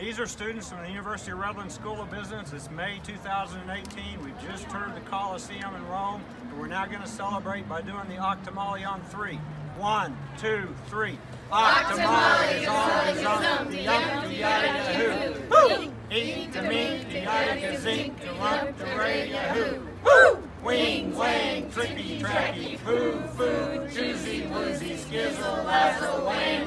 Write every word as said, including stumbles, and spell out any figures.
These are students from the University of Redlands School of Business. It's May two thousand eighteen. We've just toured the Colosseum in Rome, and we're now going to celebrate by doing the Och Tamale on three. One, two, three. Och Tamale is on his own, the yumpty yada hoo. Eat the meat, the yada zink, the lump, the ray hoo. Wing, wang, tricky, tracky, poo, foo, choosy, woozy, skizzle, lazzle, wang.